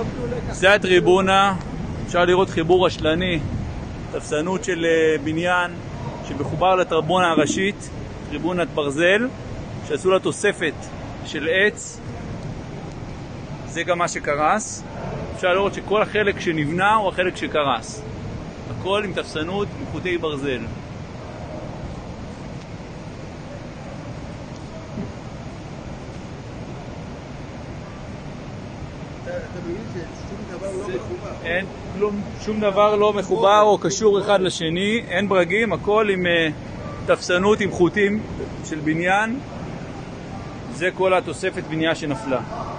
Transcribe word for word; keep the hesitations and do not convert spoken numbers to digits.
זה הטריבונה, אפשר לראות חיבור רשלני, תפסנות של בניין שמחובר לטריבונה הראשית, טריבונת ברזל, שעשו לה תוספת של עץ. זה גם מה שקרס. אפשר לראות שכל החלק שנבנה הוא החלק שקרס. הכל עם תפסנות עם חוטי ברזל. אין כלום, שום דבר לא מחובר או קשור אחד לשני, אין ברגים, הכל עם uh, תפסנות עם חוטים של בניין. זה כל התוספת בנייה שנפלה.